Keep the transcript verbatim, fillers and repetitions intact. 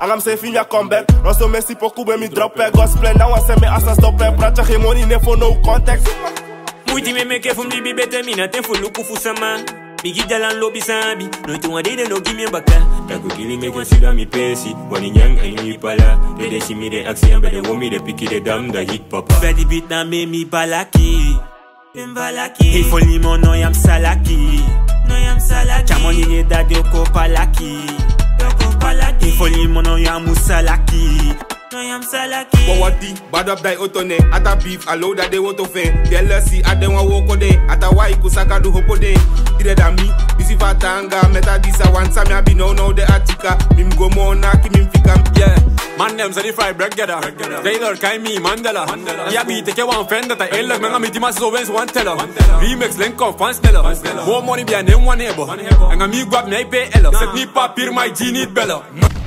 Angam se fin ya comeback. Rosso Messi poku be mi drop e gospel. Now I say me asa stop e. Pracha geen money ne for no context. Muiti me make from bibi better mina ten for luku fusama. Bigi jalan lobby sambi. No tu wade de no give me baka. Taku kili me consider me pesi. Wani nyang ayi pala. De de shimi de action be de womi de piki de dam da hit papa. Badi beat na me mi balaki. Balaki. If only mo no yam salaki. No yam salaki. Chamoni ne da de ko palaki. Ko palaki. If only mo no yam musalaki. No yam salaki. Wawati, bad up die otone. Ata beef, allow that they want to fail. Jealousy, I don't want walk de. Ata wai kusaka do hopo de. Dire da mi, busy fatanga. Meta disa one time ya be no no de atika. Mim go mo na ki mim fika. Yeah, man them say fry break gada. Taylor kai mi Mandela. Yeah, be take one friend that I endless. Man, I'm intimate so when one teller. Remix link on fans teller. More money be a name one neighbor. And I'm me grab me pay ella. Set me papir my G need bella.